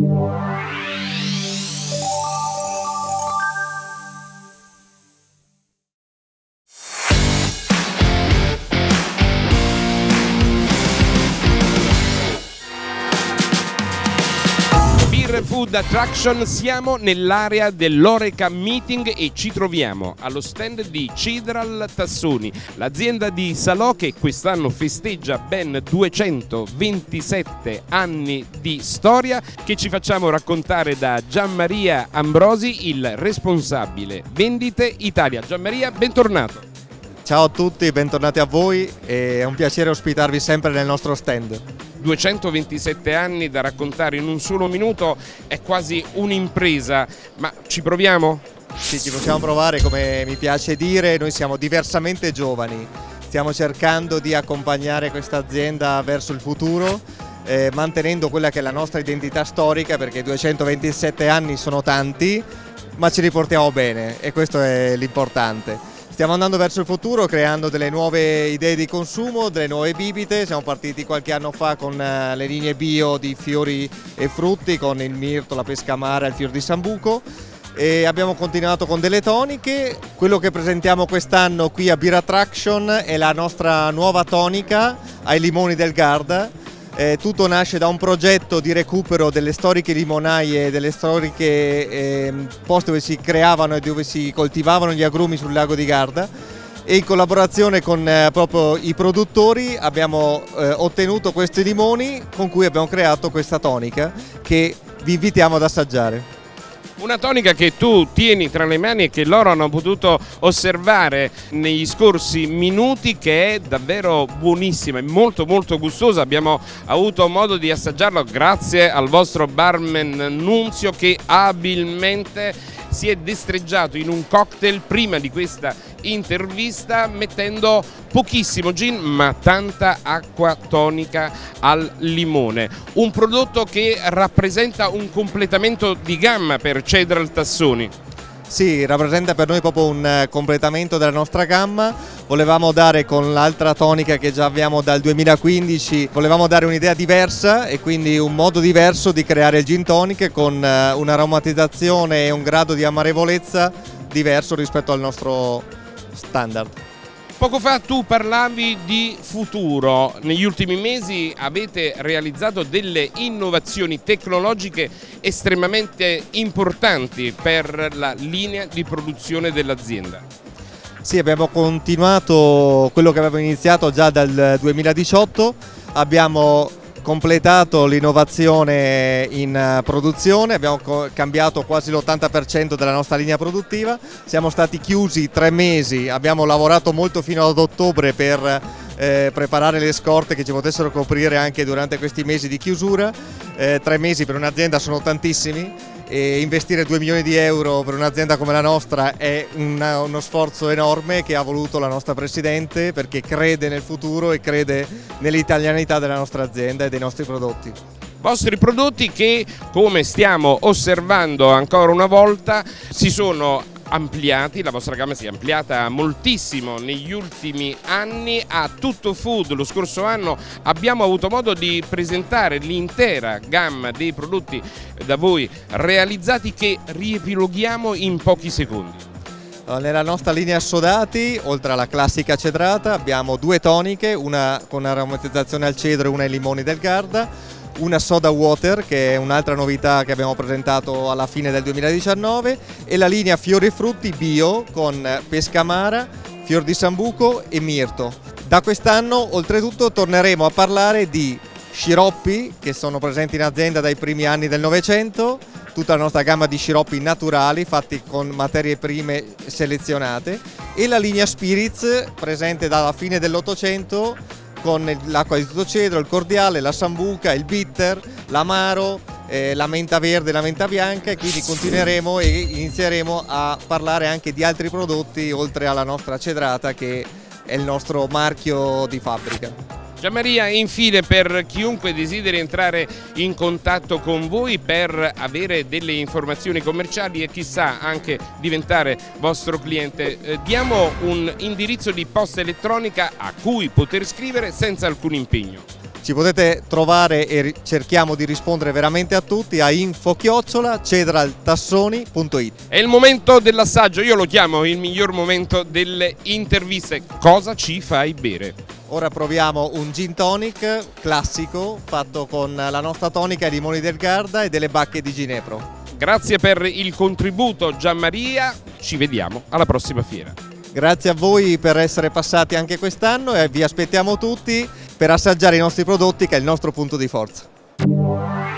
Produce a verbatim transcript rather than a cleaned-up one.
Food Attraction, siamo nell'area dell'Oreca Meeting e ci troviamo allo stand di Cedral Tassoni, l'azienda di Salò che quest'anno festeggia ben duecentoventisette anni di storia, che ci facciamo raccontare da Gianmaria Ambrosi, il responsabile vendite Italia. Gianmaria, bentornato. Ciao a tutti, bentornati a voi, è un piacere ospitarvi sempre nel nostro stand. duecentoventisette anni da raccontare in un solo minuto, è quasi un'impresa, ma ci proviamo? Sì, ci possiamo provare, come mi piace dire, noi siamo diversamente giovani, stiamo cercando di accompagnare questa azienda verso il futuro, eh, mantenendo quella che è la nostra identità storica, perché duecentoventisette anni sono tanti, ma ci riportiamo bene e questo è l'importante. Stiamo andando verso il futuro creando delle nuove idee di consumo, delle nuove bibite. Siamo partiti qualche anno fa con le linee bio di fiori e frutti, con il mirto, la pescamara, il fior di sambuco, e abbiamo continuato con delle toniche. Quello che presentiamo quest'anno qui a Beer Attraction è la nostra nuova tonica ai limoni del Garda. Eh, tutto nasce da un progetto di recupero delle storiche limonaie, delle storiche eh, posti dove si creavano e dove si coltivavano gli agrumi sul lago di Garda, e in collaborazione con eh, proprio i produttori abbiamo eh, ottenuto questi limoni con cui abbiamo creato questa tonica che vi invitiamo ad assaggiare. Una tonica che tu tieni tra le mani e che loro hanno potuto osservare negli scorsi minuti, che è davvero buonissima e molto molto gustosa. Abbiamo avuto modo di assaggiarlo grazie al vostro barman Nunzio, che abilmente si è destreggiato in un cocktail prima di questa intervista, mettendo pochissimo gin ma tanta acqua tonica al limone. Un prodotto che rappresenta un completamento di gamma per Cedral Tassoni. Sì, rappresenta per noi proprio un completamento della nostra gamma. Volevamo dare, con l'altra tonica che già abbiamo dal duemilaquindici, volevamo dare un'idea diversa e quindi un modo diverso di creare il gin tonic, con un'aromatizzazione e un grado di amarevolezza diverso rispetto al nostro standard. Poco fa tu parlavi di futuro. Negli ultimi mesi avete realizzato delle innovazioni tecnologiche estremamente importanti per la linea di produzione dell'azienda. Sì, abbiamo continuato quello che avevamo iniziato già dal duemiladiciotto, abbiamo completato l'innovazione in produzione, abbiamo cambiato quasi l'ottanta per cento della nostra linea produttiva, siamo stati chiusi tre mesi, abbiamo lavorato molto fino ad ottobre per eh, preparare le scorte che ci potessero coprire anche durante questi mesi di chiusura. Eh, tre mesi per un'azienda sono tantissimi, e investire due milioni di euro per un'azienda come la nostra è una, uno sforzo enorme che ha voluto la nostra Presidente, perché crede nel futuro e crede nell'italianità della nostra azienda e dei nostri prodotti. Vostri prodotti che, come stiamo osservando ancora una volta, si sono ampliati, la vostra gamma si è ampliata moltissimo negli ultimi anni. A Tutto Food lo scorso anno abbiamo avuto modo di presentare l'intera gamma dei prodotti da voi realizzati, che riepiloghiamo in pochi secondi. Nella nostra linea assodati, oltre alla classica cedrata, abbiamo due toniche, una con aromatizzazione al cedro e una ai limoni del Garda, una soda water che è un'altra novità che abbiamo presentato alla fine del duemiladiciannove, e la linea fiori e frutti bio con pescamara, fior di sambuco e mirto. Da quest'anno oltretutto torneremo a parlare di sciroppi che sono presenti in azienda dai primi anni del Novecento, tutta la nostra gamma di sciroppi naturali fatti con materie prime selezionate, e la linea spirits presente dalla fine dell'Ottocento, con l'acqua di tutto cedro, il cordiale, la sambuca, il bitter, l'amaro, eh, la menta verde e la menta bianca, e quindi continueremo e inizieremo a parlare anche di altri prodotti oltre alla nostra cedrata, che è il nostro marchio di fabbrica. Gianmaria, infine, per chiunque desideri entrare in contatto con voi per avere delle informazioni commerciali e chissà anche diventare vostro cliente, eh, diamo un indirizzo di posta elettronica a cui poter scrivere senza alcun impegno. Ci potete trovare e cerchiamo di rispondere veramente a tutti a info chiocciola cedraltassoni punto it. È il momento dell'assaggio, io lo chiamo il miglior momento delle interviste. Cosa ci fai bere? Ora proviamo un gin tonic classico fatto con la nostra tonica di limoni del Garda e delle bacche di Ginepro. Grazie per il contributo Gianmaria, ci vediamo alla prossima fiera. Grazie a voi per essere passati anche quest'anno e vi aspettiamo tutti per assaggiare i nostri prodotti, che è il nostro punto di forza.